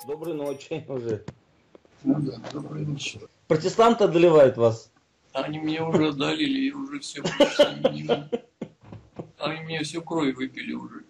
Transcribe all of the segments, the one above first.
Доброй ночи уже. Ну да, доброй ночи. Протестанты одолевают вас? Они меня уже одолели, и уже все почти. Они мне всю кровь выпили уже.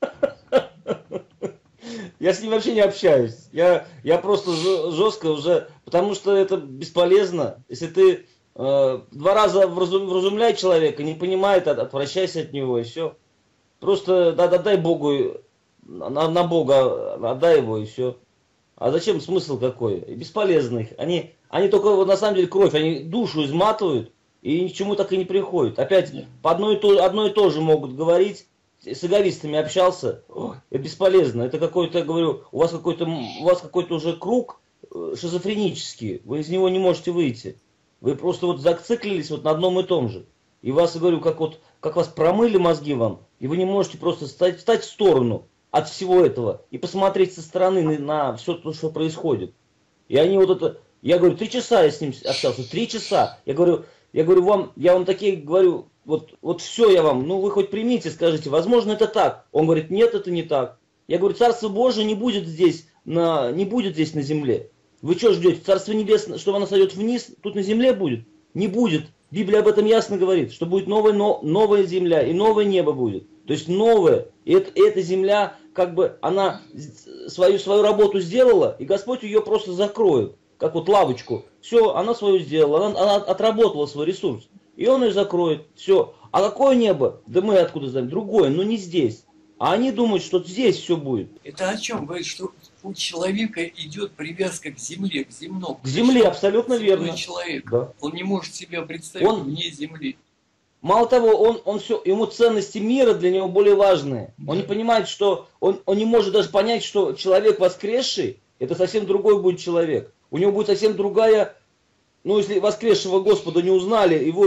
Я с ним вообще не общаюсь. Я просто жестко уже, потому что это бесполезно. Если ты два раза вразумляй человека, не понимает, отвращайся от него, и все. Просто отдай Богу, на Бога отдай его, и все. А зачем, смысл какой? Бесполезно их. Они только вот, на самом деле кровь, они душу изматывают и ни к чему так и не приходят. Опять по одно и то же могут говорить. С эговистами общался, это бесполезно. Это какой-то, говорю, у вас какой-то уже круг шизофренический. Вы из него не можете выйти. Вы просто вот зациклились вот на одном и том же. И вас, говорю, как вас промыли мозги вам, и вы не можете просто встать в сторону от всего этого и посмотреть со стороны на все то, что происходит. И они вот это, я говорю, 3 часа я с ним общался, 3 часа. Я говорю я вам такие говорю, вот все я вам, ну вы хоть примите, скажите, возможно это так. Он говорит, нет, это не так. Я говорю, Царство Божие не будет здесь на земле. Вы что ждете? Царство Небесное, что оно сойдет вниз, тут на земле будет? Не будет. Библия об этом ясно говорит, что будет новая земля и новое небо будет. То есть новое. И эта земля, как бы, она свою работу сделала, и Господь ее просто закроет. Как вот лавочку. Все, она свою сделала, она отработала свой ресурс. И он ее закроет. Все. А какое небо? Да мы откуда знаем? Другое, но не здесь. А они думают, что здесь все будет. Это о чем? Говорит, что у человека идет привязка к земле, к земному. К земле, абсолютно верно. Человек. Да. Он не может себя представить вне земли. Мало того, ему ценности мира для него более важные. Да. Он не понимает, что он не может даже понять, что человек воскресший, это совсем другой будет человек. У него будет совсем другая, ну если воскресшего Господа не узнали, его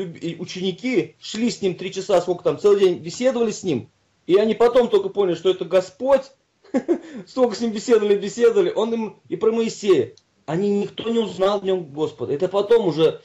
ученики шли с ним 3 часа, сколько там, целый день беседовали с ним, и они потом только поняли, что это Господь, столько с ним беседовали, он им и про Моисея. Никто не узнал в нем Господа. Это потом уже,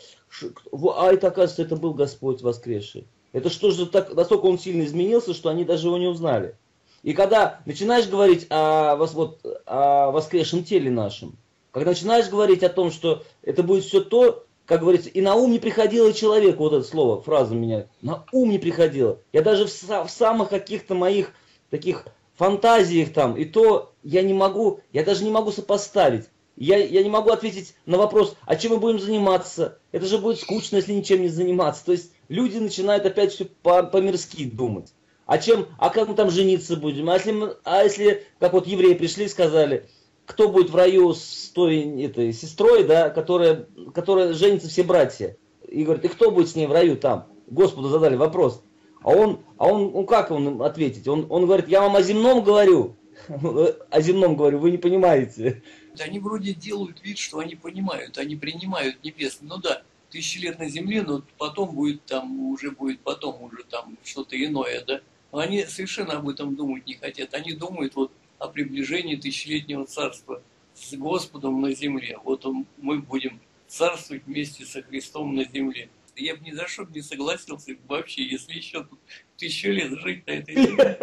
это оказывается, это был Господь воскресший. Это что же так, настолько он сильно изменился, что они даже его не узнали. И когда начинаешь говорить о воскресшем теле нашем, когда начинаешь говорить о том, что это будет все то, как говорится, и на ум не приходило человеку, вот это слово, фраза меняет, на ум не приходило. Я даже в самых каких-то моих таких фантазиях там, и то я даже не могу сопоставить. Я не могу ответить на вопрос, а чем мы будем заниматься? Это же будет скучно, если ничем не заниматься. То есть люди начинают опять все по-мирски думать. А как мы там жениться будем? А если как вот евреи пришли и сказали, кто будет в раю с той этой сестрой, да, которая женится все братья? И говорит, и кто будет с ней в раю там? Господу задали вопрос. А он как он ответить? Он говорит, я вам о земном говорю. О земном говорю, вы не понимаете. Они вроде делают вид, что они понимают, они принимают небесное. Ну да, 1000 лет на земле, но потом будет там что-то иное, да. Они совершенно об этом думать не хотят. Они думают вот о приближении тысячелетнего царства с Господом на земле. Вот мы будем царствовать вместе со Христом на земле. Я бы ни за что не согласился вообще, если еще тут 1000 лет жить на этой земле.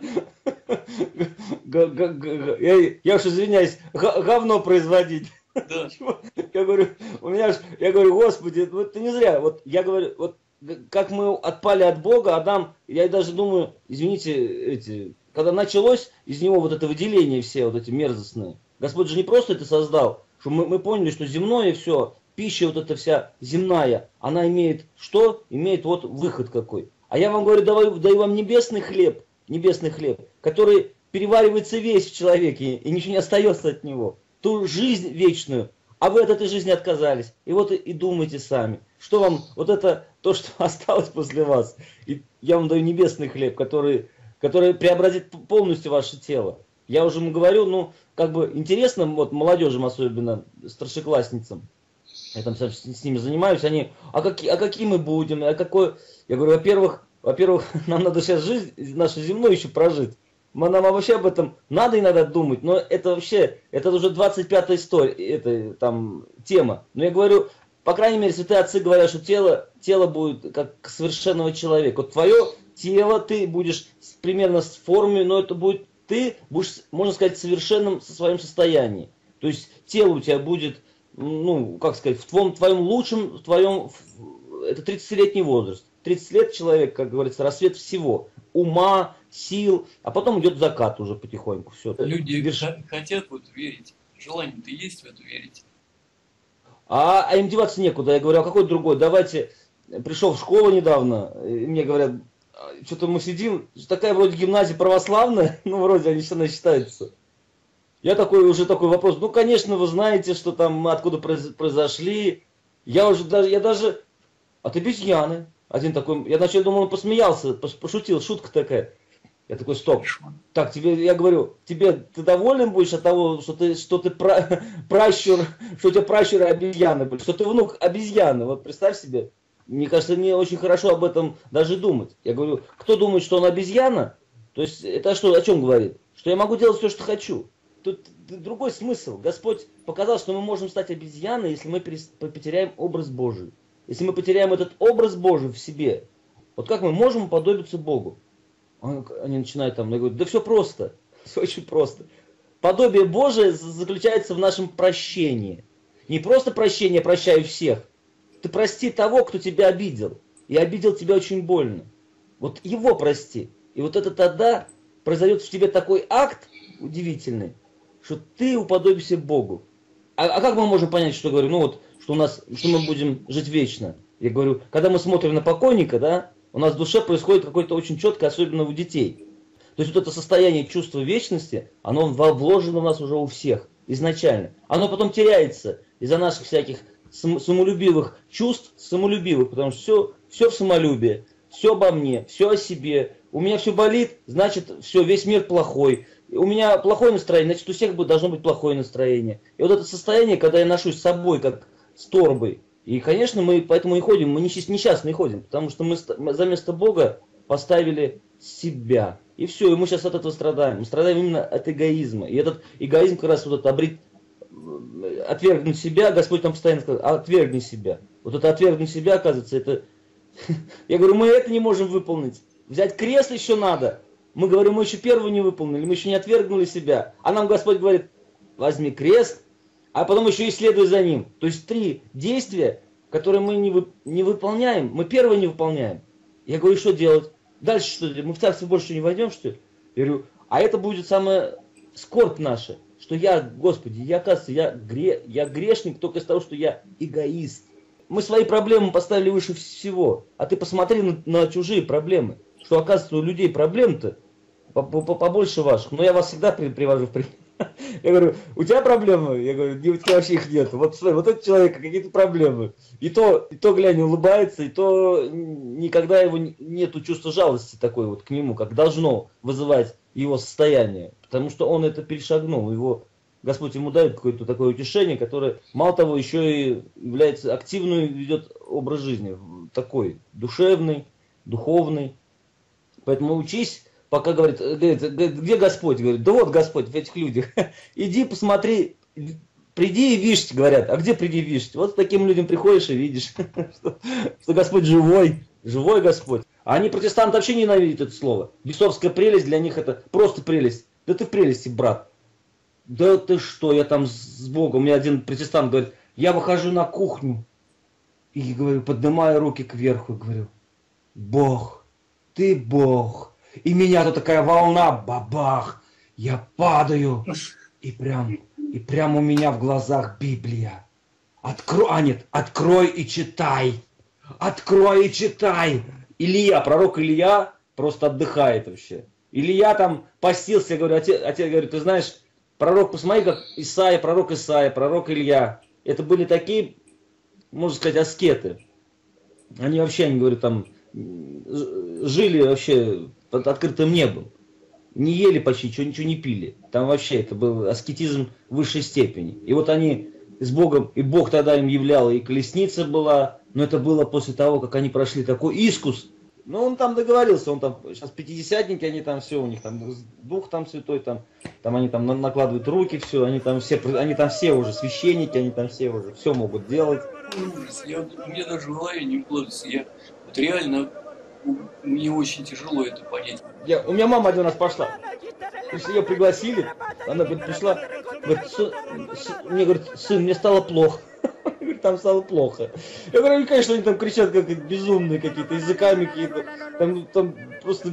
Я уж извиняюсь, говно производить. Да. Я говорю, Господи, вот ты не зря. Вот я говорю, вот как мы отпали от Бога, Адам, я даже думаю, извините, когда началось из него вот это выделение все, вот эти мерзостные, Господь же не просто это создал, что мы поняли, что земное все, пища вот эта вся земная, она имеет что? Имеет вот выход какой. А я вам говорю, даю вам небесный хлеб, который переваривается весь в человеке, и ничего не остается от него. Ту жизнь вечную, а вы от этой жизни отказались. И вот и думайте сами, что вам, вот это, то, что осталось после вас. И я вам даю небесный хлеб, который преобразит полностью ваше тело. Я уже ему говорю, ну, как бы интересно, вот молодежям особенно, старшеклассницам, я там с ними занимаюсь, они, какие мы будем, Я говорю, во-первых, нам надо сейчас жизнь нашу земную еще прожить. Нам вообще об этом надо иногда думать, но это вообще, это уже 25-я история, это там тема. Но я говорю, по крайней мере, святые отцы говорят, что тело будет как совершенного человека. Вот твое тело, ты будешь примерно с формой, но это будет ты будешь, можно сказать, совершенным со своем состоянии. То есть тело у тебя будет, ну, как сказать, в твоем лучшем, это 30-летний возраст. 30 лет человек, как говорится, рассвет всего. Ума, сил, а потом идет закат уже потихоньку. Все. Люди хотят вот верить. Желание-то есть в это верить. А им деваться некуда. Я говорю, а какой другой? Давайте. Пришел в школу недавно, и мне говорят, что-то мы сидим, такая вроде гимназия православная, ну вроде они все считаются. Я уже такой вопрос, ну конечно вы знаете, что там откуда произошли. Я даже от обезьяны. Один такой, я вначале думал, он посмеялся, пошутил, шутка такая. Я такой, стоп. Так, я говорю, ты доволен будешь от того, что ты пращур, что у тебя пращуры обезьяны были, что ты внук обезьяны. Вот представь себе. Мне кажется, мне очень хорошо об этом даже думать. Я говорю, кто думает, что он обезьяна, то есть это что, о чем говорит? Что я могу делать все, что хочу. Тут другой смысл. Господь показал, что мы можем стать обезьяной, если мы потеряем образ Божий. Если мы потеряем этот образ Божий в себе. Вот как мы можем уподобиться Богу? Они начинают там, я говорю, да все просто. Все очень просто. Подобие Божие заключается в нашем прощении. Не просто прощение, прощаю всех. Ты прости того, кто тебя обидел. И обидел тебя очень больно. Вот его прости. И вот это тогда произойдет в тебе такой акт удивительный, что ты уподобишься Богу. А как мы можем понять, что говорю, ну вот, что мы будем жить вечно? Я говорю, когда мы смотрим на покойника, да, у нас в душе происходит какое-то очень четкое, особенно у детей. То есть вот это состояние чувства вечности, оно вложено в нас уже у всех изначально. Оно потом теряется из-за наших всяких самолюбивых чувств, потому что все в самолюбии, все обо мне, все о себе. У меня все болит, значит, все, весь мир плохой. У меня плохое настроение, значит, у всех должно быть плохое настроение. И вот это состояние, когда я ношусь с собой, как с торбой. И, конечно, мы поэтому и ходим, мы несчастные ходим, потому что мы за место Бога поставили себя. И все, и мы сейчас от этого страдаем. Мы страдаем именно от эгоизма. И этот эгоизм как раз вот это отвергнуть себя, Господь нам постоянно сказал, отвергни себя. Вот это отвергнуть себя, оказывается, это... Я говорю, мы это не можем выполнить. Взять крест еще надо. Мы говорим, мы еще первого не выполнили, мы еще не отвергнули себя. А нам Господь говорит, возьми крест, а потом еще и следуй за ним. То есть 3 действия, которые мы не выполняем, мы первое не выполняем. Я говорю, что делать? Дальше что делать? Мы в царство больше не войдем, что ли? Я говорю, а это будет самая скорбь наша. Что Господи, оказывается, я грешник только из того, что я эгоист. Мы свои проблемы поставили выше всего. А ты посмотри на чужие проблемы. Что, оказывается, у людей проблем-то побольше ваших. Но я вас всегда привожу в пример. Я говорю, у тебя проблемы? Я говорю, у тебя вообще их нет. Вот смотри, вот этот человек, какие-то проблемы. И то глянь, улыбается, и то никогда его нету чувства жалости такой вот к нему, как должно вызывать его состояние. Потому что он это перешагнул. Господь ему дает какое-то такое утешение, которое, мало того, еще и является активным, ведет образ жизни. Такой душевный, духовный. Поэтому учись, пока говорит, где Господь? Говорит, да вот Господь в этих людях. Иди посмотри, приди и видишь, говорят. А где приди и видишь? Вот с таким людям приходишь и видишь, что Господь живой Господь. А они, протестанты, вообще ненавидят это слово. Бесовская прелесть для них это просто прелесть. Да ты в прелести, брат. Да ты что, я там с Богом. У меня один протестант говорит, я выхожу на кухню и говорю, поднимаю руки кверху и говорю, Бог, ты Бог. И меня тут такая волна, бабах, я падаю. И прям у меня в глазах Библия. Открой и читай. Открой и читай. Пророк Илья просто отдыхает вообще. Илья там постился, я говорю, отец говорит, ты знаешь, посмотри, как пророк Исаия, пророк Илья. Это были такие, можно сказать, аскеты. Они вообще, они говорят, там жили вообще под открытым небом. Не ели почти, ничего не пили. Там вообще это был аскетизм высшей степени. И вот они с Богом, и Бог тогда им являл, и колесница была, но это было после того, как они прошли такой искус. Ну, он там договорился, он там, сейчас пятидесятники, они там все, у них там Дух там святой, там они там накладывают руки, все, они там все уже священники, они там все уже все могут делать. Ужас, у меня даже в голове не укладывается. Я вот реально Мне очень тяжело это понять. У меня мама один раз пошла. То есть ее пригласили, она говорит, пришла, говорит, мне говорит, сын, мне стало плохо. Говорит, там стало плохо. Я говорю, конечно, они там кричат как безумные какие-то, языками какие-то, там просто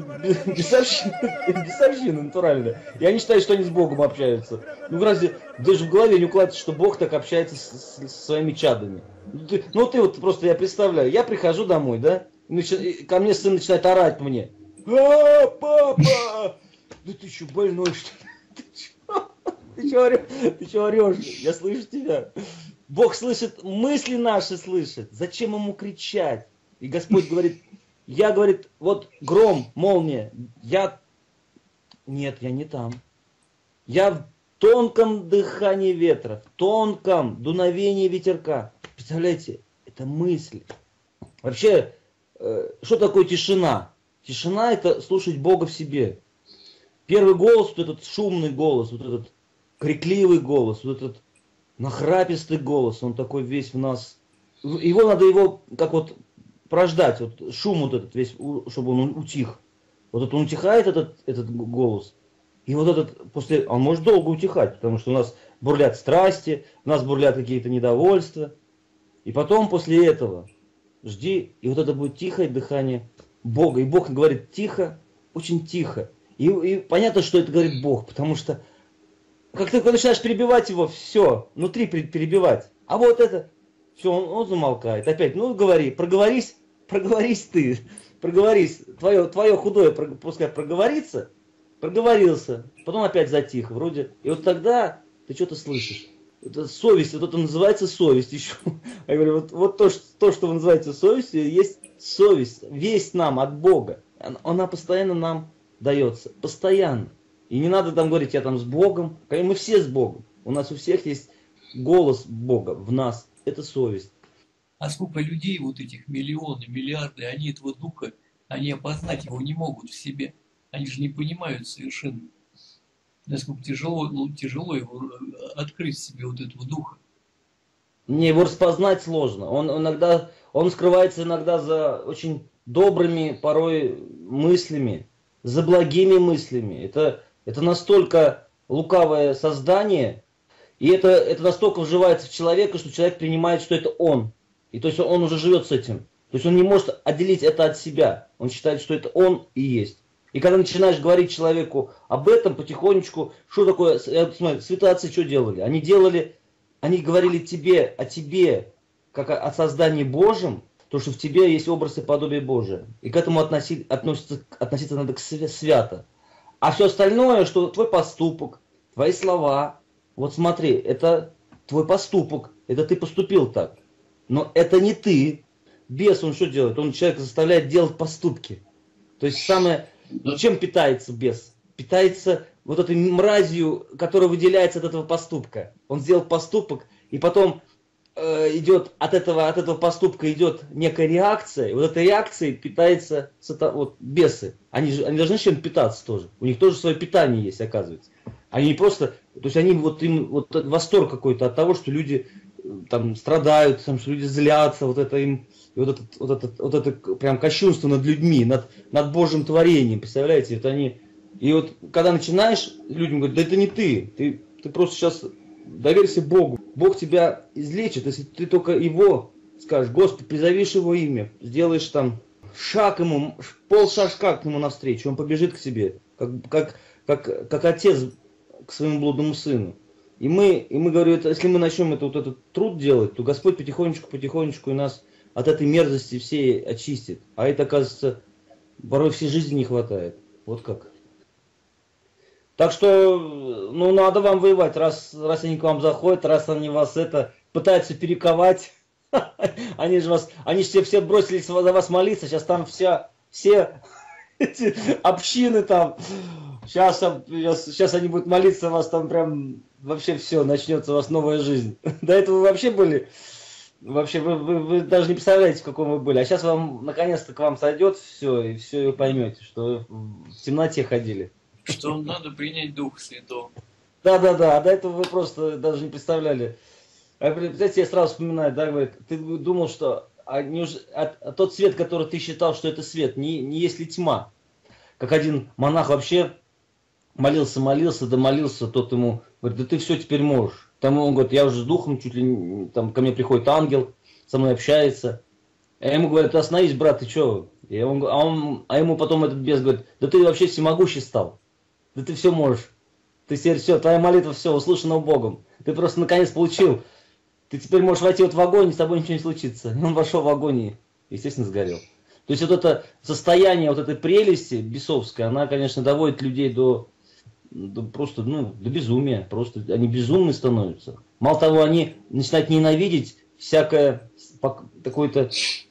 бесовщина натуральная. И они считают, что они с Богом общаются. Ну, разве даже в голове не укладывается, что Бог так общается со своими чадами. Ну, ты вот просто, я представляю, я прихожу домой, да, ко мне сын начинает орать по мне. А, папа! Да ты что, больной, что ли? Ты что орешь? Я слышу тебя. Бог слышит, мысли наши слышит. Зачем ему кричать? И Господь говорит, говорит, вот гром, молния, нет, я не там. Я в тонком дыхании ветра, в тонком дуновении ветерка. Представляете, это мысли. Вообще, что такое тишина? Тишина — это слушать Бога в себе. Первый голос, вот этот шумный голос, вот этот крикливый голос, вот этот нахрапистый голос, он такой весь в нас. Надо как вот прождать, вот шум вот этот весь, чтобы он утих. Вот он утихает, этот голос. И вот этот, он может долго утихать, потому что у нас бурлят страсти, у нас бурлят какие-то недовольства. И потом после этого жди, и вот это будет тихое дыхание Бога. И Бог говорит тихо, очень тихо. И понятно, что это говорит Бог, потому что как только начинаешь перебивать его, все, внутри перебивать. А вот это, все, он замолкает. Опять, ну говори, проговорись ты, проговорись. Твое худое пускай проговорится, проговорился, потом опять затих, вроде. И вот тогда ты что-то слышишь. Это совесть, вот это называется совесть еще. Я говорю, вот то, что вы называете совестью, есть совесть, весть нам от Бога. Она постоянно нам дается, постоянно. И не надо там говорить, я там с Богом. Мы все с Богом. У нас у всех есть голос Бога в нас. Это совесть. А сколько людей, вот этих миллионы, миллиарды, они этого духа, они опознать его не могут в себе. Они же не понимают совершенно, насколько тяжело его открыть в себе вот этого духа. Не, его распознать сложно. Он скрывается иногда за очень добрыми порой мыслями, за благими мыслями. Это настолько лукавое создание, и это настолько вживается в человека, что человек принимает, что это он. И то есть он уже живет с этим. То есть он не может отделить это от себя. Он считает, что это он и есть. И когда начинаешь говорить человеку об этом потихонечку, что такое, смотри, святые отцы что делали? Они говорили о тебе, как о создании Божьем, то, что в тебе есть образ и подобие Божие. И к этому относиться надо свято. А все остальное, что твой поступок, твои слова, вот смотри, это твой поступок, это ты поступил так. Но это не ты. Бес, он что делает? Он человека заставляет делать поступки. То есть чем питается бес? Питается вот этой мразью, которая выделяется от этого поступка. Он сделал поступок, и потом идет от этого поступка идет некая реакция, и вот этой реакцией питается вот бесы. Они должны чем-то питаться тоже. У них тоже свое питание есть, оказывается. Они не просто, то есть они им восторг какой-то от того, что люди там страдают, что люди злятся, вот это прям кощунство над людьми, над Божьим творением, представляете? И вот когда начинаешь, людям говорят, да это не ты просто сейчас доверься Богу. Бог тебя излечит, если ты только его скажешь, Господи, призовешь его имя, сделаешь там шаг ему, полшажка к нему навстречу, он побежит к тебе, как отец к своему блудному сыну. И мы говорим, если мы начнем этот труд делать, то Господь потихонечку и нас от этой мерзости всей очистит. А это, оказывается, порой всей жизни не хватает. Вот как. Так что, надо вам воевать, раз они к вам заходят, раз они вас пытаются перековать. Они же все бросились за вас молиться, сейчас там все эти общины там, сейчас они будут молиться, вас там прям вообще все, начнется у вас новая жизнь. До этого вы вообще были, вы даже не представляете, в каком вы были. А сейчас вам, наконец-то, к вам сойдет все, и вы поймете, что вы в темноте ходили. Что надо принять Духа Святого. Да, а до этого вы просто даже не представляли. Знаете, я сразу вспоминаю, да, говорит, ты думал, что тот свет, который ты считал, что это свет, не есть ли тьма? Как один монах вообще молился, домолился, тот ему говорит, да ты все теперь можешь. Там он говорит, я уже с духом, чуть ли там ко мне приходит ангел, со мной общается. А ему говорят, остановись, брат, ты что? А ему потом этот бес говорит, да ты вообще всемогущий стал. Да ты все можешь. Ты теперь все, твоя молитва все услышана Богом. Ты просто наконец получил. Ты теперь можешь войти вот в огонь, и с тобой ничего не случится. И он вошел в огонь и, естественно, сгорел. То есть вот это состояние вот этой прелести бесовской, она, конечно, доводит людей до просто, до безумия. Просто они безумны становятся. Мало того, они начинают ненавидеть всякое какое-то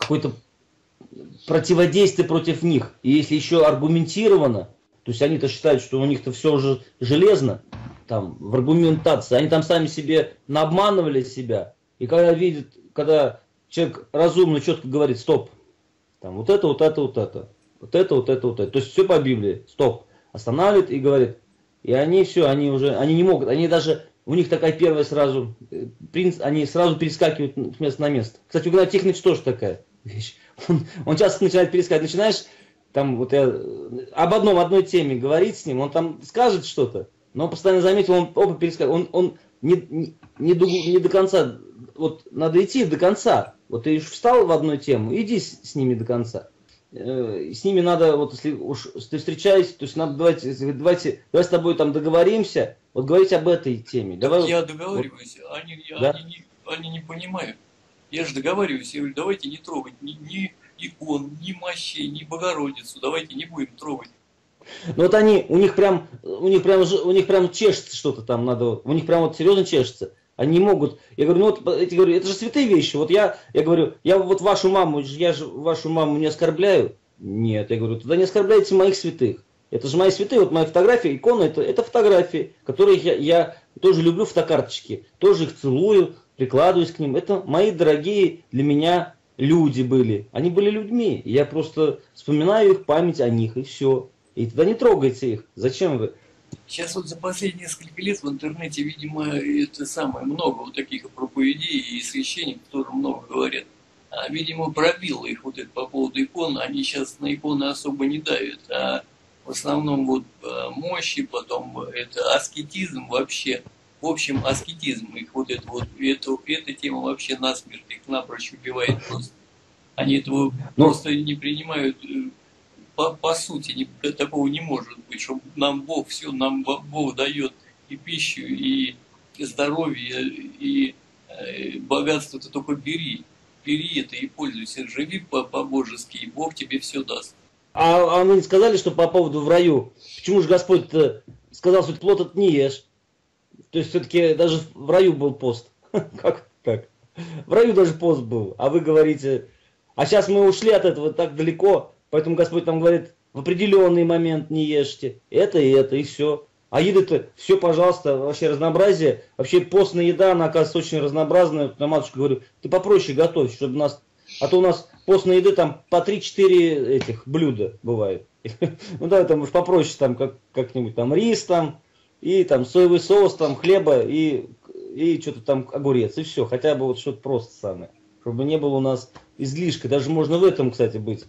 противодействие против них. И если еще аргументированно, то есть они-то считают, что у них-то все уже железно, там, в аргументации, они там сами себе наобманывали себя. И когда видят, когда человек разумно, четко говорит, стоп, там, вот это, вот это, вот это, вот это, вот это, вот это, то есть все по Библии, стоп, останавливает и говорит, и они все, они не могут, они даже, у них такая первая сразу, они сразу перескакивают с места на место. Кстати, у Геннадия Тихоновича тоже такая вещь. Он часто начинает перескакивать, начинаешь, там, вот я об одной теме говорить с ним, он там скажет что-то, но постоянно заметил, он оба перескакивает, он не до конца, вот надо идти до конца. Вот ты встал в одну тему, иди с ними до конца. С ними надо, вот если уж ты встречаешься, то есть надо, давай с тобой там договоримся, вот говорить об этой теме. Давай, я договариваюсь, вот, они не понимают. Я же договариваюсь, я говорю, давайте не трогать ни икон, ни мощей, ни Богородицу, давайте не будем трогать. Ну вот у них прям чешется что-то там, надо, у них прям вот серьезно чешется. Они не могут. Я говорю, это же святые вещи. Вот я говорю, я вот вашу маму, я же вашу маму не оскорбляю. Нет, я говорю, тогда не оскорбляйте моих святых. Это же мои святые, вот моя фотография, икона, это фотографии, которые я тоже люблю, фотокарточки. Тоже их целую, прикладываюсь к ним. Это мои дорогие для меня люди были. Они были людьми. Я просто вспоминаю их, память о них, и все. И тогда не трогайте их. Зачем вы? Сейчас вот за последние несколько лет в интернете, видимо, это самое много вот таких проповедей и священников тоже много говорят. Видимо, пробило их вот это по поводу икон. Они сейчас на иконы особо не давят, а в основном вот мощи, потом это аскетизм вообще. В общем, аскетизм их вот эта тема вообще насмерть их напрочь убивает просто. Они этого просто не принимают. По сути, такого не может быть, что нам Бог Бог дает и пищу, и здоровье, и богатство, ты только бери это и пользуйся, живи по-божески, и Бог тебе все даст. А мы не сказали, что по поводу в раю, почему же Господь сказал, что плод этот не ешь? То есть все-таки даже в раю был пост. Как так? В раю даже пост был, а вы говорите, а сейчас мы ушли от этого так далеко. Поэтому Господь нам говорит, в определенный момент не ешьте. Это, и все. А еды-то все, пожалуйста, вообще разнообразие. Вообще постная еда, она оказывается очень разнообразная. На матушке говорю, ты попроще готовь, чтобы нас... А то у нас постной еды там по 3-4 этих блюда бывает. Ну давай там уж попроще, там как-нибудь там рис там, и там соевый соус, там хлеба, и что-то там огурец, и все. Хотя бы вот что-то просто самое. Чтобы не было у нас излишка. Даже можно в этом, кстати, быть.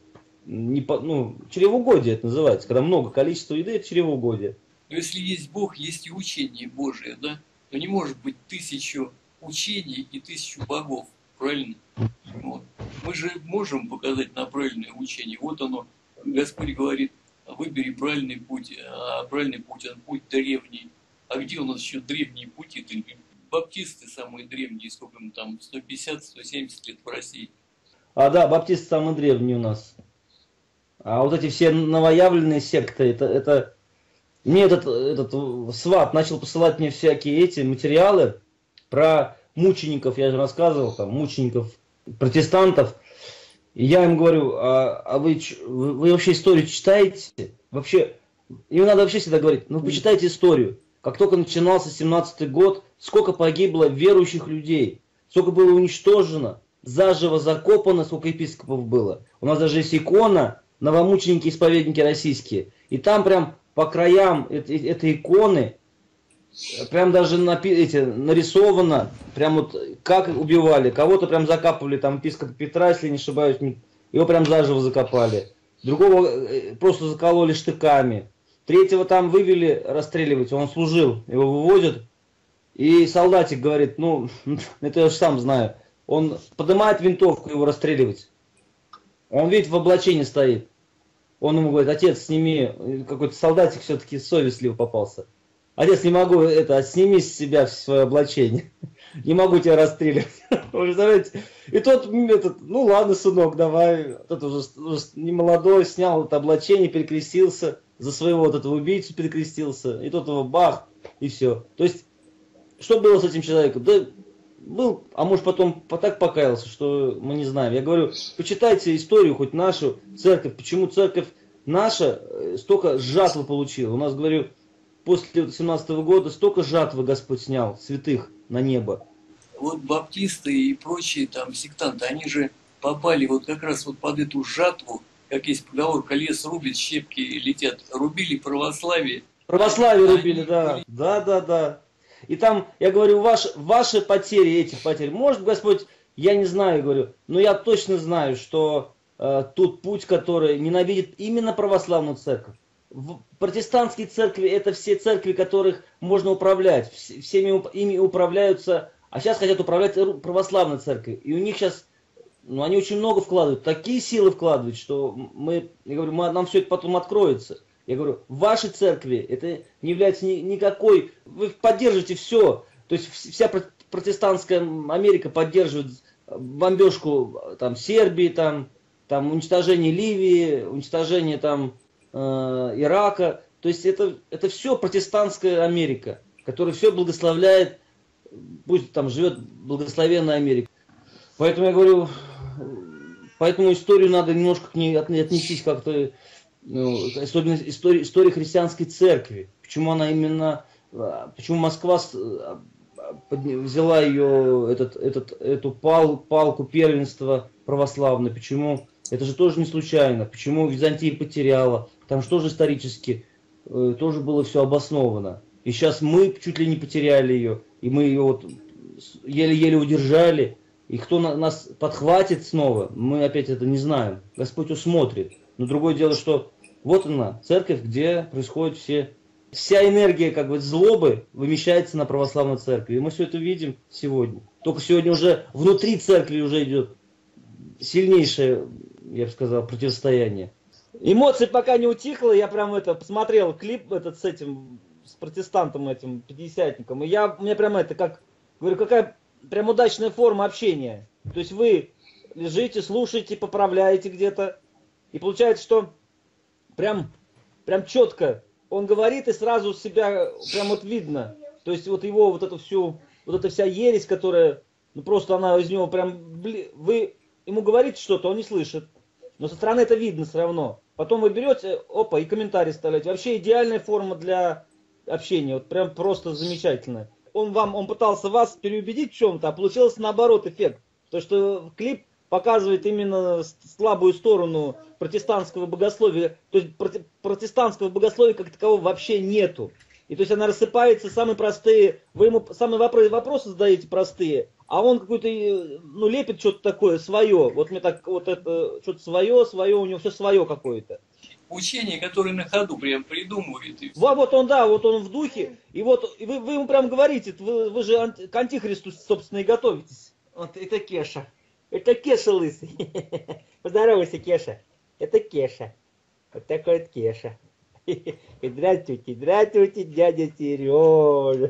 Чревоугодие это называется, когда много количества еды, это чревоугодие. Но если есть Бог, есть и учение Божие, да, то не может быть 1000 учений и 1000 богов, правильно? Вот. Мы же можем показать на правильное учение. Вот оно, Господь говорит, выбери правильный путь, а правильный путь, он путь древний. А где у нас еще древние пути? Баптисты самые древние, сколько им там, 150-170 лет в России. А да, баптисты самые древние у нас. А вот эти все новоявленные секты, это мне этот сват начал посылать мне всякие эти материалы про мучеников, я же рассказывал, там, мучеников, протестантов. И я им говорю, а вы вообще историю читаете? Вообще, им надо вообще всегда говорить, ну почитайте историю. Как только начинался 17-й год, сколько погибло верующих людей, сколько было уничтожено, заживо закопано, сколько епископов было. У нас даже есть икона, новомученики-исповедники российские. И там прям по краям этой иконы прям даже нарисовано, прям вот как убивали. Кого-то прям закапывали, там епископа Петра, если не ошибаюсь, его прям заживо закопали. Другого просто закололи штыками. Третьего там вывели расстреливать, он служил, его вывозят. И солдатик говорит, ну, это я же сам знаю, он поднимает винтовку его расстреливать. Он, видит, в облачении стоит. Он ему говорит, отец, сними, какой-то солдатик все-таки совестливо попался. Отец, не могу, сними с себя свое облачение. Не могу тебя расстреливать. Вы представляете? И тот, ну ладно, сынок, давай. Тот уже не молодой, снял это облачение, перекрестился. За своего вот этого убийцу перекрестился. И тот его бах, и все. То есть, что было с этим человеком? Да был, а может потом так покаялся, что мы не знаем. Я говорю, почитайте историю хоть нашу, церковь. Почему церковь наша столько жатвы получила? У нас, говорю, после 17-го года столько жатвы Господь снял, святых, на небо. Вот баптисты и прочие там сектанты, они же попали вот как раз вот под эту жатву, как есть поговорка, лес рубит, щепки летят. Рубили православие. Православие рубили, да. Да. И там, я говорю, ваши потери, этих потерь, может, Господь, я не знаю, говорю, но я точно знаю, что тут путь, который ненавидит именно православную церковь. Протестантские церкви — это все церкви, которых можно управлять. Всеми ими управляются, а сейчас хотят управлять православной церковью. И у них сейчас, ну, они очень много вкладывают, такие силы вкладывают, что я говорю, нам все это потом откроется. Я говорю, в вашей церкви это не является никакой, вы поддерживаете все. То есть вся протестантская Америка поддерживает бомбежку там, Сербии, там уничтожение Ливии, уничтожение там, Ирака. То есть это все протестантская Америка, которая все благословляет, пусть там живет благословенная Америка. Поэтому я говорю, поэтому историю надо немножко к ней отнестись как-то, особенно история христианской церкви. Почему она именно, почему Москва взяла ее, эту палку первенства православной, почему, это же тоже не случайно, почему Византия потеряла, там же тоже исторически тоже было все обосновано. И сейчас мы чуть ли не потеряли ее, и мы ее вот еле-еле удержали, и кто нас подхватит снова, мы опять это не знаем. Господь усмотрит. Но другое дело, что вот она, церковь, где происходит вся энергия как бы злобы вымещается на православной церкви. И мы все это видим сегодня. Только сегодня уже внутри церкви уже идет сильнейшее, я бы сказал, противостояние. Эмоции пока не утихло, я прям посмотрел клип с протестантом этим, пятидесятником. И у меня прям говорю, какая прям удачная форма общения. То есть вы лежите, слушаете, поправляете где-то. И получается, что прям четко он говорит, и сразу себя прям вот видно. То есть вот его вот эта вся ересь, которая, ну просто она из него прям, вы ему говорите что-то, он не слышит. Но со стороны это видно все равно. Потом вы берете, опа, и комментарий вставляете. Вообще идеальная форма для общения. Вот прям просто замечательная. Он пытался вас переубедить в чем-то, а получилось наоборот эффект. То, что клип показывает именно слабую сторону протестантского богословия. То есть протестантского богословия как такового вообще нету. И то есть она рассыпается, самые простые, вы ему самые вопросы задаете простые, а он какой-то, ну, лепит что-то такое свое. Вот мне так, вот это, что-то свое, у него все свое какое-то. Учение, которое на ходу прям придумывает. Вот он в духе, и вот и вы ему прям говорите, вы же к антихристу, собственно, и готовитесь. Вот это Кеша. Это Кеша лысый. Поздоровайся, Кеша. Это Кеша. Вот такой вот Кеша. Здравствуйте, дядя Сережа.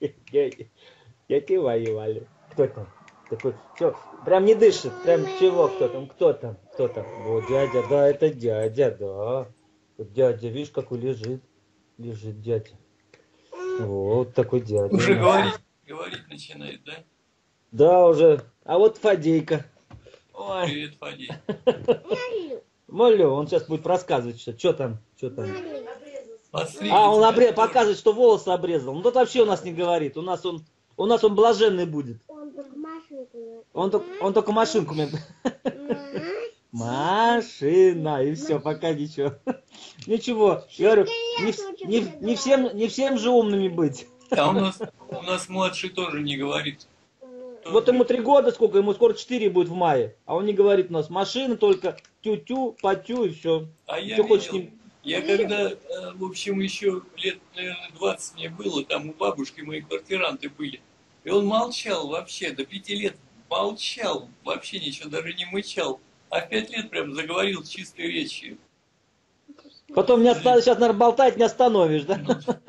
Дядя Валя. Кто там? Такой, все, прям не дышит, прям чего, кто там? Вот дядя, да, это дядя, да. Вот дядя, видишь, какой лежит дядя. Вот такой дядя. Уже говорить начинает, да? Да, уже. А вот Фадейка. Ой. Привет, Фадей. Молю, он сейчас будет рассказывать, что там. Подстригли, Он показывает, что волосы обрезал. Ну, тот вообще у нас не говорит. У нас он блаженный будет. Он только машинку умеет. Машина. И все, пока ничего. Ничего. Я говорю, не всем же умными быть. А у нас младший тоже не говорит. Вот ему 3 года, сколько, ему скоро 4 будет в мае. А он не говорит у нас, машины только тю-тю, потю и все. А я Что хочешь с видел, ним? я когда, в общем, еще лет, наверное, 20 мне было, там у бабушки мои квартиранты были. И он молчал вообще, до 5 лет молчал, вообще ничего, даже не мычал. А в 5 лет прям заговорил чистой речью. Потом сейчас, наверное, болтать не остановишь, да?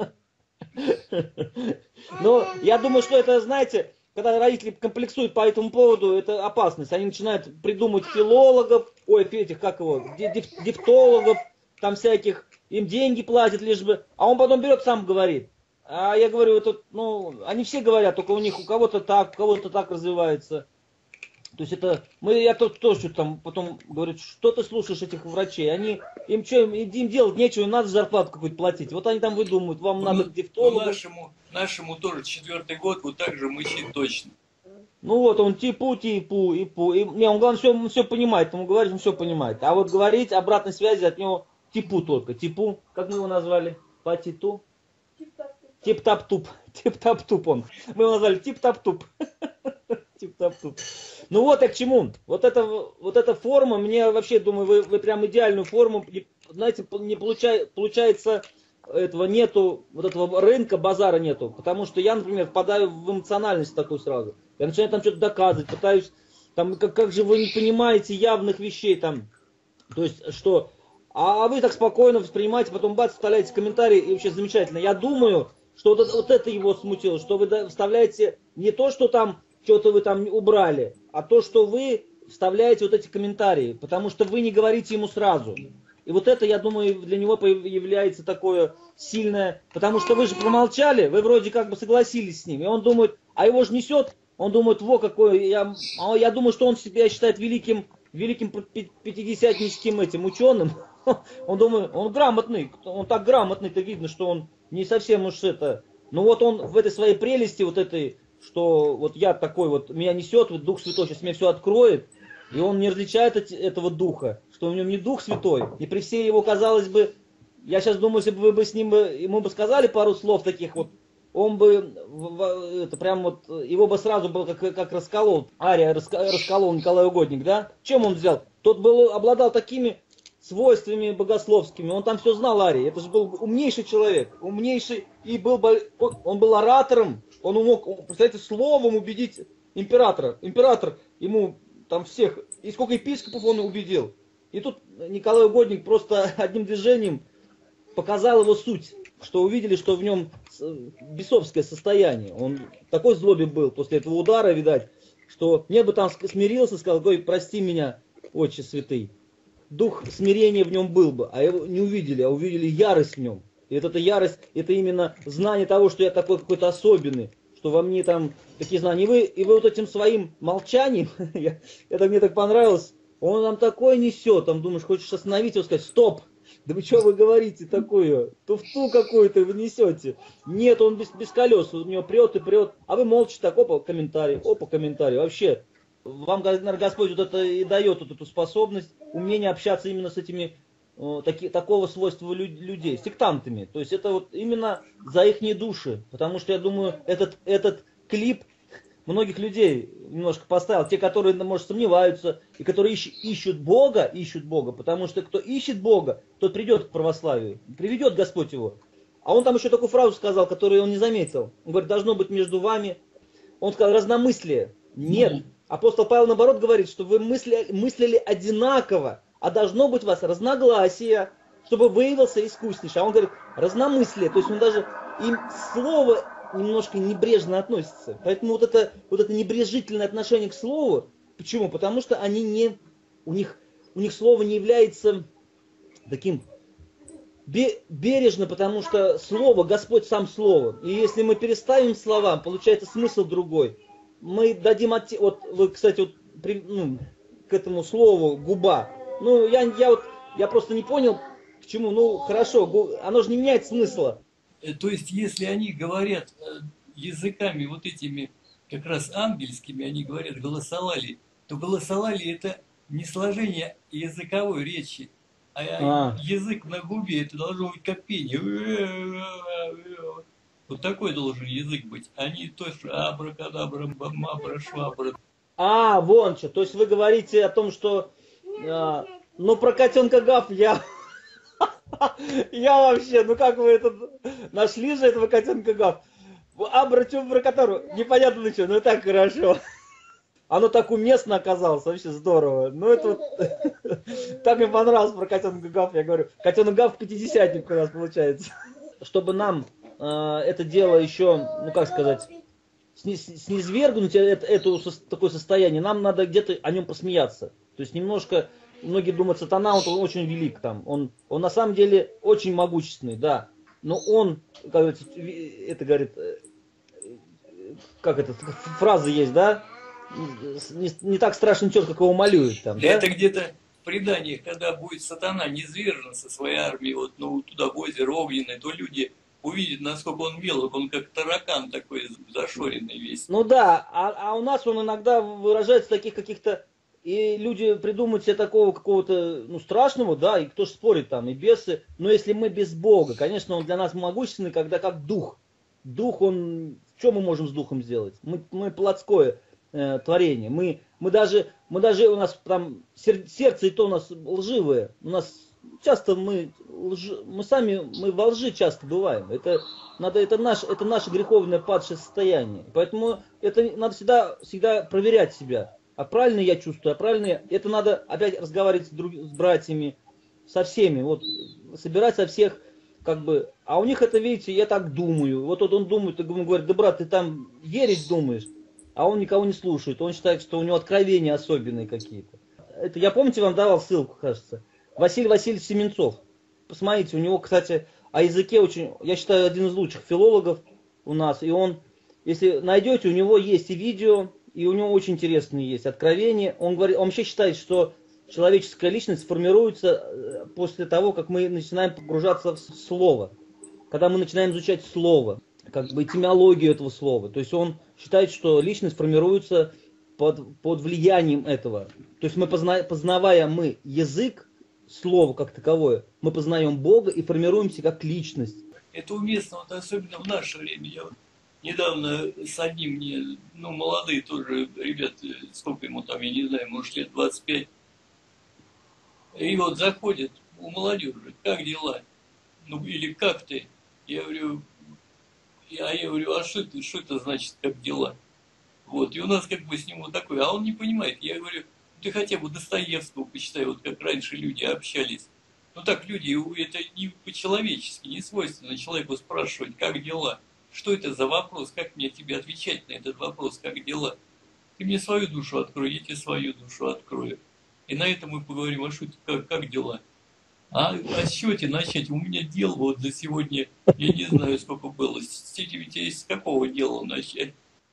Но я думаю, что это, знаете, когда родители комплексуют по этому поводу, это опасность. Они начинают придумывать филологов, ой, этих, как его, дефтологов, там всяких, им деньги платят лишь бы, а он потом берет, сам говорит. А я говорю, это, ну, они все говорят, только у них у кого-то так развивается. То есть это, я тут тоже там потом говорю, что ты слушаешь этих врачей, они, им что, им делать нечего, им надо зарплату какую-то платить. Вот они там выдумывают, вам надо к дефтологу. Нашему тоже 4-й год вот так же мычит точно. Ну вот он типу. Не, он главное все понимает, ему говорить, он все понимает. А вот говорить обратной связи от него типу только. Типу, как мы его назвали? По титу? Тип-тап-туп. Тип-тап-туп он. Мы его назвали тип-тап-туп. Тип-тап-туп. Ну вот я к чему. Вот эта форма, мне вообще, думаю, вы прям идеальную форму, знаете, не получается, этого нету, вот этого рынка, базара нету. Потому что я, например, впадаю в эмоциональность такую сразу. Я начинаю там что-то доказывать, пытаюсь, там, как же вы не понимаете явных вещей там. То есть, что... А вы так спокойно воспринимаете, потом бац, вставляете комментарии, и вообще замечательно. Я думаю, что вот это его смутило, что вы вставляете не то, что там что-то вы там убрали, а то, что вы вставляете вот эти комментарии, потому что вы не говорите ему сразу. И вот это, я думаю, для него является такое сильное, потому что вы же промолчали, вы вроде как бы согласились с ним, и он думает, а его же несет, он думает, во какой, я думаю, что он себя считает великим пятидесятническим этим ученым. Он думает, он грамотный, он так грамотный-то видно, что он не совсем уж это. Но вот он в этой своей прелести, вот этой, что вот я такой вот, меня несет, вот Дух Святой сейчас мне все откроет, и он не различает этого Духа, что в нем не Дух Святой. И при всей его, казалось бы, я сейчас думаю, если бы вы бы с ним, ему бы сказали пару слов таких вот, он бы, это прям вот, его бы сразу был как расколол, Ария расколол Николай Угодник, да? Чем он взял? Тот обладал такими свойствами богословскими, он там все знал, Арий, это же был умнейший человек, умнейший, и он был оратором, он мог, представляете, словом убедить императора. Император ему там всех, и сколько епископов он убедил. И тут Николай Угодник просто одним движением показал его суть, что увидели, что в нем бесовское состояние. Он в такой злобе был после этого удара, видать, что не бы там смирился, сказал, ой, прости меня, Отче святый. Дух смирения в нем был бы, а его не увидели, а увидели ярость в нем. И эта ярость, это именно знание того, что я такой какой-то особенный, что во мне там такие знания. И вы вот этим своим молчанием, мне так понравилось, он нам такое несет, там думаешь, хочешь остановить его, сказать, стоп, да вы что вы говорите такое, туфту какую-то вы несете. Нет, он без колес, у него прет и прет, а вы молча так, опа, комментарий, вообще. Вам, наверное, Господь вот это и дает вот эту способность, умение общаться именно с этими такого свойства людей, сектантами. То есть это вот именно за их души. Потому что я думаю, этот клип многих людей немножко поставил. Те, которые, может, сомневаются, и которые ищут Бога, потому что кто ищет Бога, тот придет к православию, приведет Господь его. А он там еще такую фразу сказал, которую он не заметил. Он говорит, должно быть между вами, он сказал, разномыслие. Нет. Апостол Павел, наоборот, говорит, что вы мыслили одинаково, а должно быть у вас разногласие, чтобы выявился искуснейший. А он говорит, разномыслие, то есть он даже им слово немножко небрежно относится. Поэтому вот это небрежительное отношение к слову, почему? Потому что у них слово не является таким бережно, потому что слово, Господь сам слово. И если мы переставим слова, получается смысл другой. Мы дадим вот вы, кстати, вот к этому слову губа. Ну, я просто не понял, к чему. Ну, хорошо, оно же не меняет смысла. То есть, если они говорят языками вот этими, как раз ангельскими, они говорят голосолалии, то голосолалии это не сложение языковой речи, а язык на губе, это должно быть как пение. Вот такой должен язык быть, а не то, что абракадабра, бамабра, швабра. А, вон что. То есть вы говорите о том, что... ну, про котенка Гав я... Я вообще, ну как вы это... Нашли же этого котенка Гав? Абра которого... Непонятно для чего, но так хорошо. Оно так уместно оказалось, вообще здорово. Ну это вот... Так мне понравилось про котенка Гав, я говорю. Котенок Гав пятидесятник у нас получается. Чтобы нам это дело еще, ну как сказать, снизвергнуть такое состояние, нам надо где-то о нем посмеяться. То есть немножко, многие думают, сатана, он очень велик там. Он на самом деле очень могущественный, да. Но он, как это говорит, как это, фраза есть, да? Не так страшен черт, как его малюют там, да? Это где-то в преданиях, когда будет сатана низвержен со своей армией, вот, ну, туда в озеро огненное, то люди увидят, насколько он мелок, он как таракан такой зашоренный весь. Ну да, а у нас он иногда выражается в таких каких-то, и люди придумают себе такого какого-то, ну, страшного, да, и кто ж спорит там, и бесы, но если мы без Бога, конечно, он для нас могущественный, когда как дух. Дух, он, что мы можем с духом сделать? Мы плотское творение, мы даже у нас там сердце и то у нас лживое, у нас часто мы во лжи часто бываем. Это наше греховное падшее состояние. Поэтому это надо всегда проверять себя. А правильно я чувствую, а правильно это надо опять разговаривать с братьями, со всеми. Вот собирать со всех, как бы. А у них это, видите, я так думаю. Вот он думает, ему говорит, да брат, ты там верить думаешь, а он никого не слушает. Он считает, что у него откровения особенные какие-то. Это я, помните, вам давал ссылку, кажется. Василий Васильевич Семенцов. Посмотрите, у него, кстати, о языке очень, я считаю, один из лучших филологов у нас. И он, если найдете, у него есть и видео, и у него очень интересные есть откровения. Он вообще считает, что человеческая личность формируется после того, как мы начинаем погружаться в слово. Когда мы начинаем изучать слово, как бы этимологию этого слова. То есть он считает, что личность формируется под влиянием этого. То есть познавая мы язык, слово как таковое, мы познаем Бога и формируемся как личность. Это уместно, вот особенно в наше время. Я вот недавно с одним, ну, молодые тоже ребята, сколько ему там, я не знаю, может, лет 25. И вот заходят у молодежи, как дела? Ну, или как ты? Я говорю, а что это значит, как дела? Вот, и у нас как бы с ним вот такой, а он не понимает. Я говорю, ты хотя бы Достоевского почитай, вот как раньше люди общались. Ну так люди, это не по-человечески, не свойственно человеку спрашивать, как дела. Что это за вопрос, как мне тебе отвечать на этот вопрос, как дела? Ты мне свою душу открой, я тебе свою душу открою. И на этом мы поговорим, а что, как дела? А с чего тебе начать? У меня дел вот за сегодня, я не знаю, сколько было. С какого дела начать?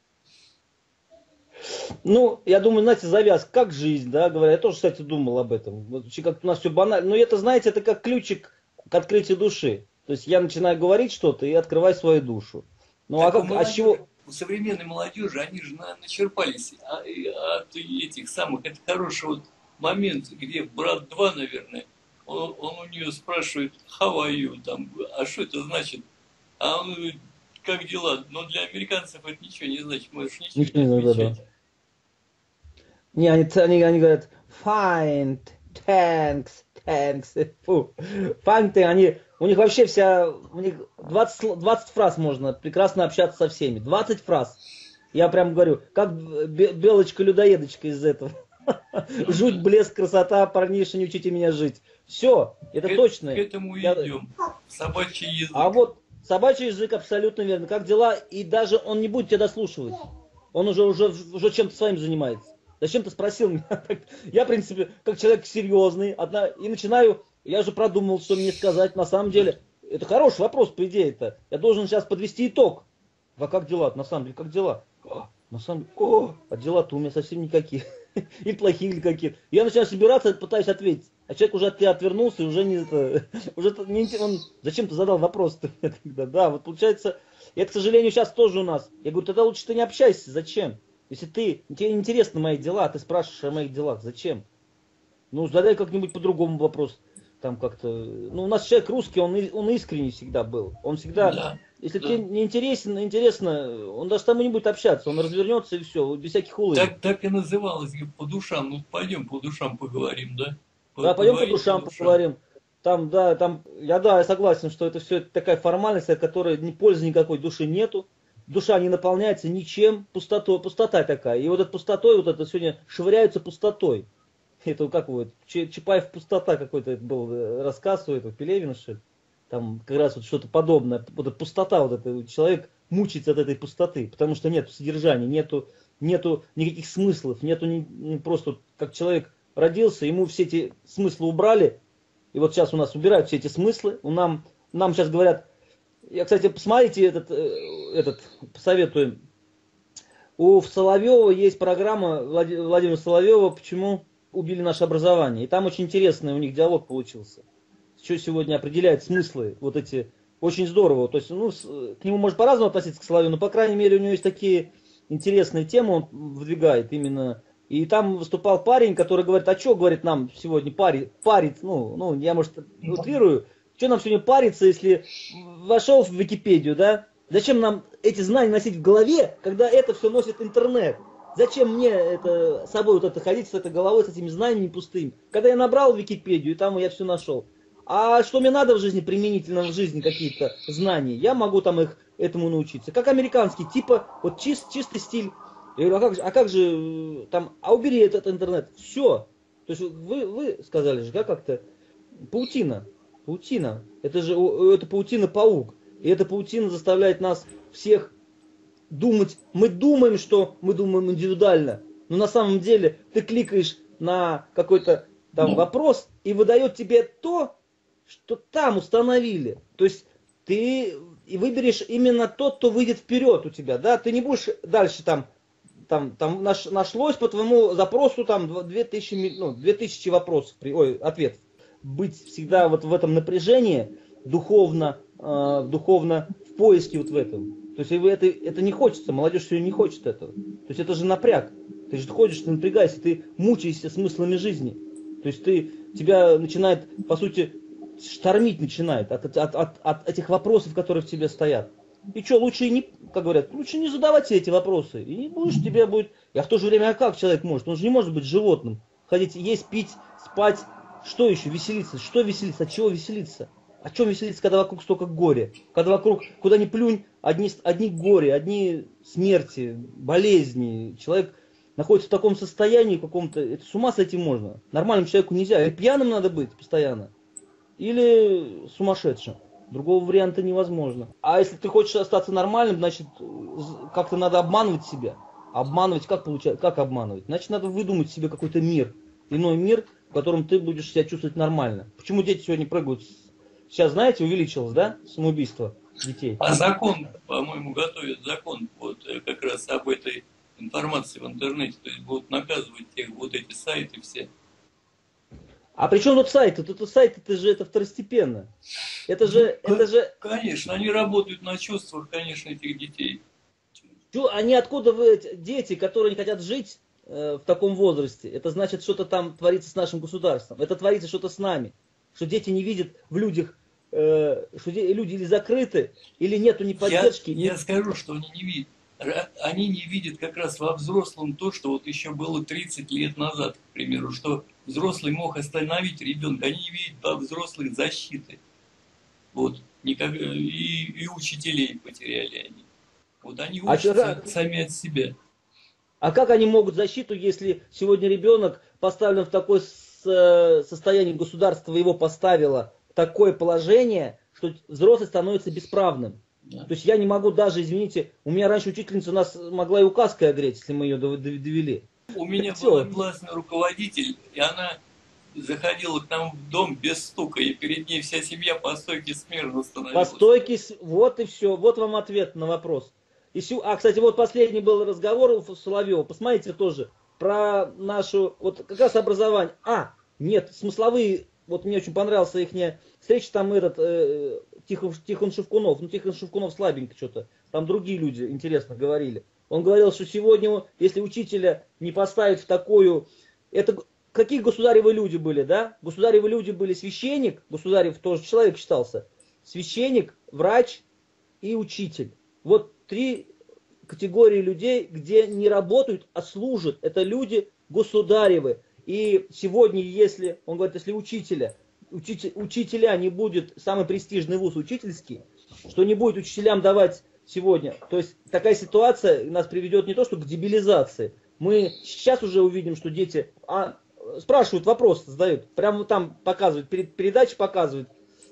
Ну, я думаю, знаете, завязка, как жизнь, да, говоря. Я тоже, кстати, думал об этом. Вот, как у нас все банально. Но это, знаете, это как ключик к открытию души. То есть я начинаю говорить что-то и открываю свою душу. Ну, так а с чего? У современной молодежи, они же начерпались от этих самых, это хороший вот момент, где брат 2, наверное, он у нее спрашивает, how are you, там, а что это значит? А он говорит, как дела? Но для американцев это ничего не значит, можешь ничего не отвечать. Да. Не, они говорят, fine, thanks, фу. Фанты, у них вообще у них 20 фраз можно прекрасно общаться со всеми. 20 фраз. Я прям говорю, как белочка-людоедочка из этого. Жуть, блеск, красота, парниша, не учите меня жить. Все, это точно. К этому и идем. Собачий язык. А вот собачий язык абсолютно верно. Как дела? И даже он не будет тебя дослушивать. Он уже чем-то своим занимается. Зачем ты спросил меня? Я, в принципе, как человек серьезный, и начинаю, я уже продумал, что мне сказать. На самом деле, это хороший вопрос, по идее-то. Я должен сейчас подвести итог. А как дела? На самом деле, как дела? На самом деле, а дела-то у меня совсем никакие. И плохие или какие. Я начинаю собираться, пытаюсь ответить. А человек уже от тебя отвернулся, и он зачем ты задал вопрос-то? Да, вот получается, это, к сожалению, сейчас тоже у нас. Я говорю, тогда лучше ты не общайся, зачем? Если тебе интересны мои дела, ты спрашиваешь о моих делах, зачем? Ну, задай как-нибудь по-другому вопрос. Там как-то. Ну, у нас человек русский, он искренний всегда был. Он всегда Если Да. тебе не интересно, он даже с тобой не будет общаться, он развернется и все, без всяких улыбок. Так и называлось, по душам. Ну, пойдем по душам поговорим, да? Да, пойдем по Поговорить по душам душам. поговорим. Там, я согласен, что это все такая формальность, от которой ни пользы никакой души нету. Душа не наполняется ничем, пустота такая. И вот этой пустотой, вот это сегодня швыряются пустотой. Это как вот, Чапаев пустота какой-то это был рассказ у этого Пелевина, что ли. Там как раз вот что-то подобное. Вот эта пустота, вот это, человек мучается от этой пустоты, потому что нет содержания, нету никаких смыслов, нету просто как человек родился, ему все эти смыслы убрали, и вот сейчас у нас убирают все эти смыслы, нам сейчас говорят, кстати, посмотрите этот посоветую, у Соловьева есть программа Владимира Соловьева «Почему убили наше образование», и там очень интересный у них диалог получился, что сегодня определяет смыслы, вот эти, очень здорово, то есть, к нему может по-разному относиться, к Соловьеву, но, по крайней мере, у него есть такие интересные темы, он выдвигает именно. И там выступал парень, который говорит, а что, говорит, нам сегодня парить, я, может, утрирую, что нам сегодня париться, если вошел в Википедию, да? Зачем нам эти знания носить в голове, когда это все носит интернет? Зачем мне с собой вот это ходить с этой головой, с этими знаниями пустыми? Когда я набрал Википедию, и там я все нашел. А что мне надо в жизни, применительно в жизни какие-то знания, я могу там их этому научиться. Как американский, типа, вот чистый стиль. Я говорю, а как же там, убери этот интернет. Все. То есть вы сказали же, как-то паутина. Паутина. Это паутина-паук. И эта паутина заставляет нас всех думать. Мы думаем, что мы думаем индивидуально. Но на самом деле ты кликаешь на какой-то там вопрос и выдает тебе то, что там установили. То есть ты выберешь именно тот, кто выйдет вперед у тебя. Да? Ты не будешь дальше там нашлось по твоему запросу там 2000 вопросов, ответов. Быть всегда вот в этом напряжении, духовно в поиске вот в этом. То есть это не хочется, молодежь сегодня не хочет этого. То есть это же напряг. Ты же ходишь, ты напрягаешься, ты мучаешься смыслами жизни. То есть тебя начинает, по сути, штормить начинает от этих вопросов, которые в тебе стоят. И что, лучше как говорят, лучше не задавать себе эти вопросы. И не будешь, тебе будет... А в то же время, как человек может? Он же не может быть животным. Ходить, есть, пить, спать. Что еще? Веселиться. Что веселиться? От чего веселиться? О чем веселиться, когда вокруг столько горя? Когда вокруг, куда ни плюнь, одни горе, одни смерти, болезни. Человек находится в таком состоянии каком-то... Это с ума сойти можно. Нормальному человеку нельзя. Или пьяным надо быть постоянно, или сумасшедшим. Другого варианта невозможно. А если ты хочешь остаться нормальным, значит, как-то надо обманывать себя. Обманывать, как обманывать? Значит, надо выдумать себе какой-то мир. Иной мир, в котором ты будешь себя чувствовать нормально. Почему дети сегодня прыгают? Сейчас, знаете, увеличилось, да, самоубийство детей? А закон, по-моему, готовят закон вот как раз об этой информации в интернете. То есть будут наказывать тех вот эти сайты все. А при чем тут сайты? Это же второстепенно. Это же... Конечно, они работают на чувствах, конечно, этих детей. Они откуда дети, которые не хотят жить в таком возрасте? Это значит, что-то там творится с нашим государством. Это творится что-то с нами. Что дети не видят в людях, что люди или закрыты, или нету ни поддержки. Я скажу, что они не видят. Они не видят как раз во взрослом то, что вот еще было 30 лет назад, к примеру, что взрослый мог остановить ребенка. Они не видят во взрослых защиты. Вот. И учителей потеряли они. Вот они учатся сами от себя. А как они могут защиту, если сегодня ребенок поставлен в такое состояние, государство его поставило в такое положение, что взрослый становится бесправным? Да. То есть я не могу даже, извините, у меня раньше учительница нас могла и указкой огреть, если мы ее довели. У меня был классный руководитель, и она заходила к нам в дом без стука, и перед ней вся семья по стойке смирно становилась. По стойке, вот и все, вот вам ответ на вопрос. Кстати, вот последний был разговор у Соловьева, посмотрите тоже, про нашу, вот как раз образование. Нет, смысловые, вот мне очень понравился их встреча, там Тихон Шевкунов, Тихон Шевкунов слабенько что-то, там другие люди интересно говорили. Он говорил, что сегодня, если учителя не поставить в такую, какие государевы люди были, да? Государевы люди были священник, государев тоже человек считался, священник, врач и учитель. Вот три категории людей, где не работают, а служат. Это люди государевы. И сегодня, если, он говорит, если учителя не будет, самый престижный вуз учительский, что не будет учителям давать сегодня, то есть такая ситуация нас приведет не то что к дебилизации. Мы сейчас уже увидим, что дети спрашивают, вопрос задают, прямо там показывают, перед передачей показывают,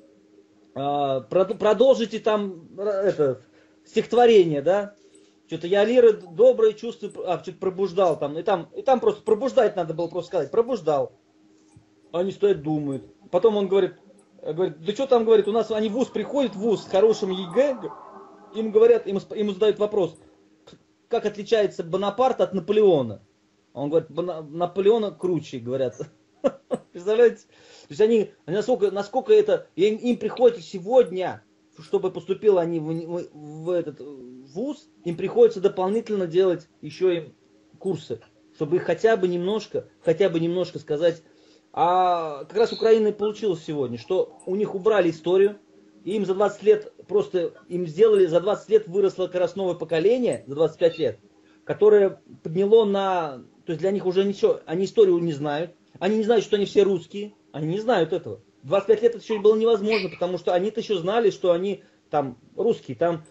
продолжите там это стихотворение, да? Что-то я лиры добрые чувства, что-то пробуждал там, и там просто пробуждать надо было просто сказать, пробуждал. Они стоят, думают. Потом он говорит, да что там, говорит, у нас они в ВУЗ приходят, в ВУЗ с хорошим ЕГЭ, им говорят, ему задают вопрос, как отличается Бонапарт от Наполеона? Он говорит, Наполеона круче, говорят. Представляете? То есть они насколько это, им приходится сегодня, чтобы поступил они в этот вуз, им приходится дополнительно делать еще им курсы, чтобы их хотя бы немножко сказать. А как раз Украина и получилось сегодня, что у них убрали историю, и им за 20 лет просто, им сделали, за 20 лет выросло как раз новое поколение, за 25 лет, которое подняло то есть для них уже ничего, они историю не знают, они не знают, что они все русские, они не знают этого. 25 лет это еще было невозможно, потому что они-то еще знали, что они там русские, там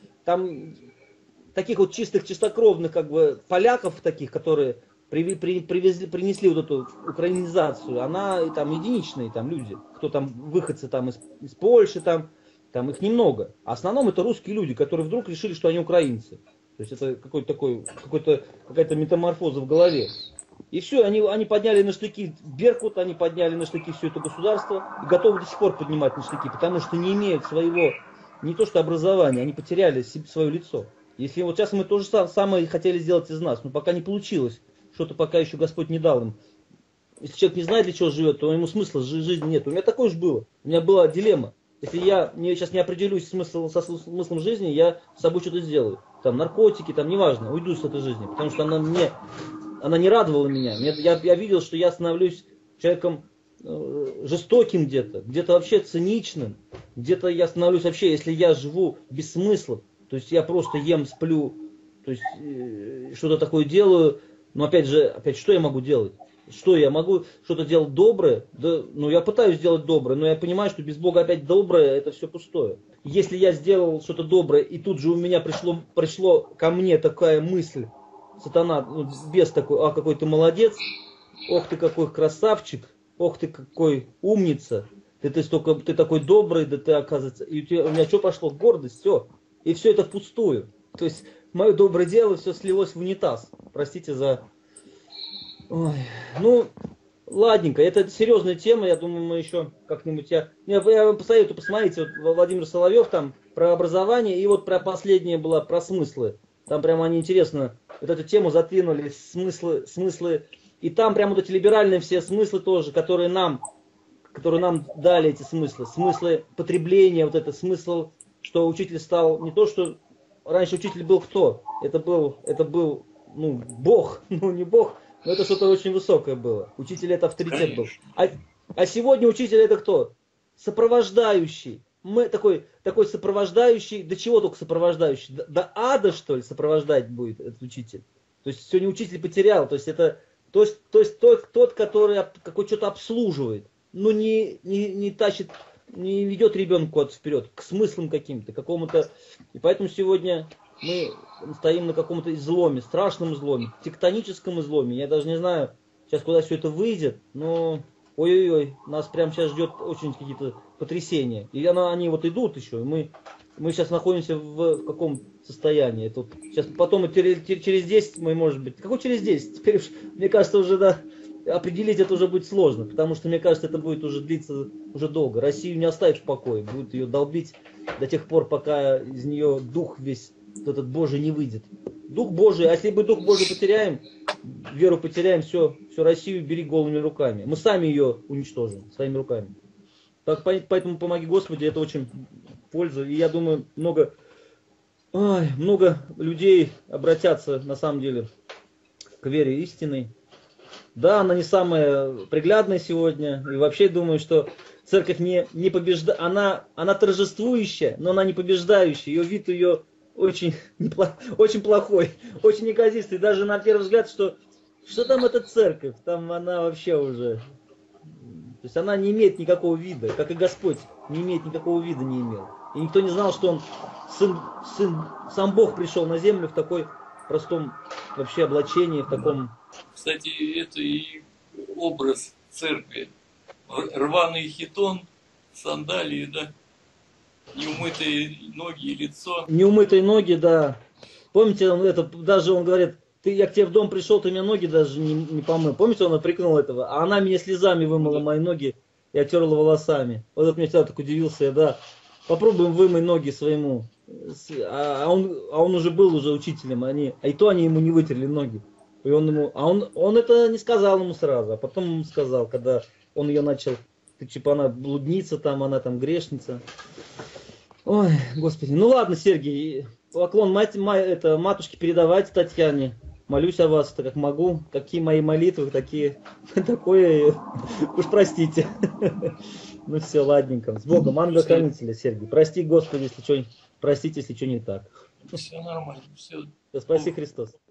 таких вот чистокровных как бы поляков таких, которые принесли вот эту украинизацию, она там единичные там люди, кто там выходцы там из Польши, там их немного. А в основном это русские люди, которые вдруг решили, что они украинцы. То есть это какая-то метаморфоза в голове. И все, они подняли на штыки Беркут, они подняли на штыки все это государство и готовы до сих пор поднимать на штыки, потому что не имеют своего, не то что образования, они потеряли свое лицо. Если вот сейчас мы то же самое хотели сделать из нас, но пока не получилось, что-то пока еще Господь не дал им. Если человек не знает, для чего живет, то ему смысла жизни нет. У меня такое же было. У меня была дилемма. Если я сейчас не определюсь со смыслом жизни, я с собой что-то сделаю. Там наркотики, там неважно, уйду с этой жизни. Потому что она не радовала меня. Я видел, что я становлюсь человеком жестоким где-то вообще циничным. Где-то я становлюсь вообще, если я живу без смысла, то есть я просто ем, сплю, то есть что-то такое делаю. Но опять, что я могу делать? Что я могу что-то делать доброе? Да, я пытаюсь сделать доброе, но я понимаю, что без Бога опять доброе, это все пустое. Если я сделал что-то доброе, и тут же у меня пришло ко мне такая мысль, сатана, бес такой, какой ты молодец, ох ты какой красавчик, ох ты какой умница, ты такой добрый, да ты оказывается, и у меня что пошло? Гордость, все. И все это впустую. То есть мое доброе дело все слилось в унитаз. Простите за... Ой. Ладненько, это серьезная тема, я думаю, мы еще как-нибудь... Я вам посоветую посмотреть, вот Владимир Соловьев там про образование, и вот про последнее было про смыслы. Там прямо они интересно, вот эту тему затянули, смыслы, и там прямо вот эти либеральные все смыслы тоже, которые нам дали эти смыслы потребления, вот это смысл, что учитель стал не то, что раньше учитель был кто? Это был Бог, не Бог, но это что-то очень высокое было. Учитель это авторитет был. А сегодня учитель это кто? Сопровождающий. Мы такой сопровождающий, до чего только сопровождающий? До ада, что ли, сопровождать будет этот учитель? То есть сегодня учитель потерял, то есть это тот, который что-то обслуживает, но не тащит, не ведет ребенка вперед, к смыслам каким-то, какому-то. И поэтому сегодня мы стоим на каком-то изломе, страшном изломе, тектоническом изломе. Я даже не знаю, сейчас куда все это выйдет, но ой-ой-ой, нас прямо сейчас ждет очень какие-то потрясения. И они вот идут еще, и мы сейчас находимся в каком состоянии. Это сейчас потом через 10 мы, может быть, какой через 10? Теперь уж, мне кажется, уже определить это уже будет сложно, потому что, мне кажется, это будет уже длиться уже долго. Россию не оставит в покое, будет ее долбить до тех пор, пока из нее дух весь этот Божий не выйдет. Дух Божий, а если мы Дух Божий потеряем, веру потеряем, все Россию бери голыми руками. Мы сами ее уничтожим своими руками. Поэтому помоги Господи, это очень польза. И я думаю, много людей обратятся на самом деле к вере истинной. Да, она не самая приглядная сегодня. И вообще думаю, что церковь не побеждает. Она торжествующая, но она не побеждающая. Ее вид ее очень, очень плохой, очень неказистый. Даже на первый взгляд, что там эта церковь? Там она вообще уже... То есть она не имеет никакого вида, как и Господь не имеет никакого вида, не имел. И никто не знал, что он сам Бог пришел на землю в такой простом вообще облачении, в таком... Кстати, это и образ церкви. Рваный хитон, сандалии, да, неумытые ноги и лицо. Неумытые ноги, да. Помните, даже он говорит, я к тебе в дом пришел, ты мне ноги даже не помыл. Помните, он прикнул этого? А она мне слезами вымыла мои ноги и оттерла волосами. Вот это мне всегда так удивился, да. Попробуем вымыть ноги своему. А он уже был учителем, и то они ему не вытерли ноги. И он это не сказал ему сразу, а потом ему сказал, когда он ее начал, типа она блудница там, она там грешница. Ой, Господи. Ну ладно, Сергей, поклон матушке передавайте Татьяне. Молюсь о вас, так как могу. Какие мои молитвы, такое, уж простите. Ну все, ладненько. С Богом, ангела-хранителя, Сергей. Прости, Господи, если что, простите, если что не так. Все нормально, все. Спаси Христос.